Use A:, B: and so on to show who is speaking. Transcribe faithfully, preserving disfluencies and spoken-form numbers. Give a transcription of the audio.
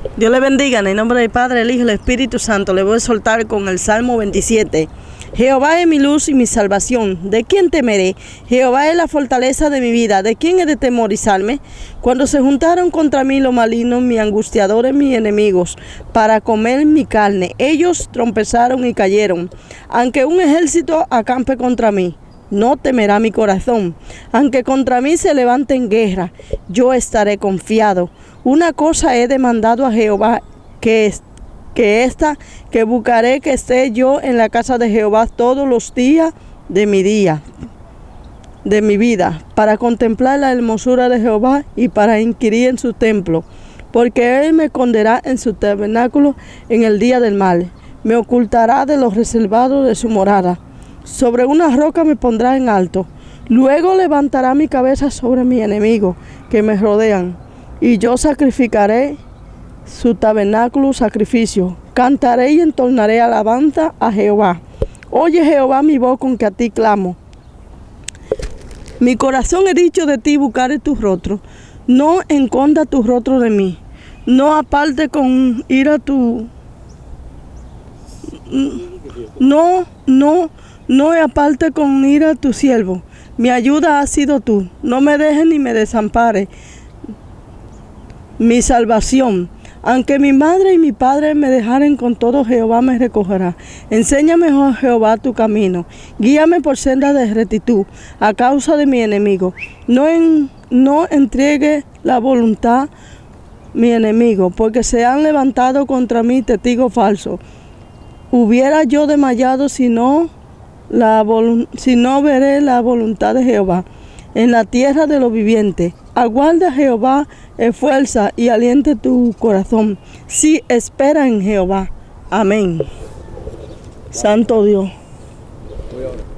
A: Dios le bendiga, en el nombre del Padre, el Hijo y el Espíritu Santo. Le voy a soltar con el Salmo veintisiete. Jehová es mi luz y mi salvación, ¿de quién temeré? Jehová es la fortaleza de mi vida, ¿de quién he de temorizarme? Cuando se juntaron contra mí los malignos, mis angustiadores, mis enemigos, para comer mi carne, ellos tropezaron y cayeron. Aunque un ejército acampe contra mí, no temerá mi corazón. Aunque contra mí se levante en guerra, yo estaré confiado. Una cosa he demandado a Jehová, que, que esta, que buscaré que esté yo en la casa de Jehová todos los días de mi día, de mi vida, para contemplar la hermosura de Jehová y para inquirir en su templo. Porque él me esconderá en su tabernáculo en el día del mal, me ocultará de los reservados de su morada. Sobre una roca me pondrá en alto, luego levantará mi cabeza sobre mis enemigos que me rodean, y yo sacrificaré su tabernáculo sacrificio, cantaré y entonaré alabanza a Jehová. Oye Jehová mi voz con que a ti clamo. Mi corazón he dicho de ti, buscaré tu rostro, no esconda tu rostro de mí, no aparte con ira tu... No, no, no aparte con ira tu siervo. Mi ayuda ha sido tú, no me dejes ni me desampares. Mi salvación. Aunque mi madre y mi padre me dejaren, con todo Jehová me recogerá. Enséñame, oh Jehová, tu camino. Guíame por senda de rectitud, a causa de mi enemigo. No, en, no entregue la voluntad mi enemigo, porque se han levantado contra mí testigos falsos. Hubiera yo desmayado si no, la si no veré la voluntad de Jehová en la tierra de los vivientes. Aguarda Jehová, esfuerza y aliente tu corazón. Sí, espera en Jehová. Amén. Santo Dios.